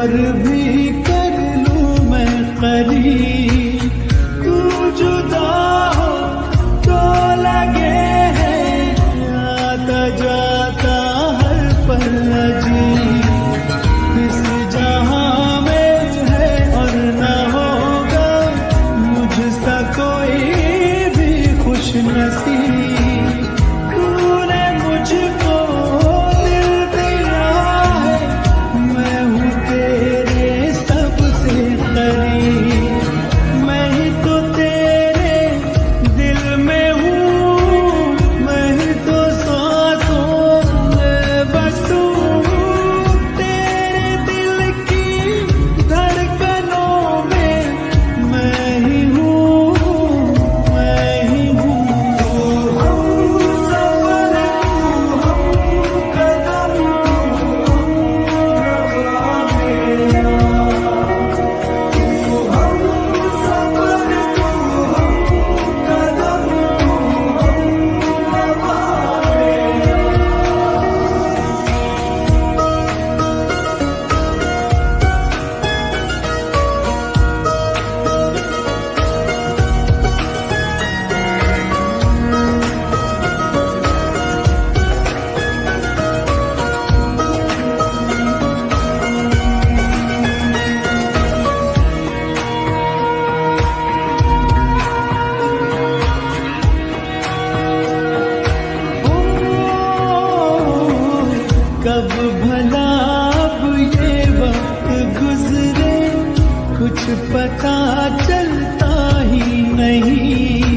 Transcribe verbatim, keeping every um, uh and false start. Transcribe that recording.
फिर भी कर लूं मैं करीब, तू जुदा हो तो लगे है आता जाता हर पल अजीब। इस जहां में है और न होगा मुझसा कोई भी खुश नसीब। तूने मुझको दिल दिया है, मैं हूँ तेरे सबसे करीब। मैं ही तो तेरे दिल में हूँ, मैं ही तो सांसों में बसूं। तेरे दिल की धड़कनों में मैं ही हूँ, मैं ही हूँ। कब भला अब ये वक्त गुजरे, कुछ पता चलता ही नहीं।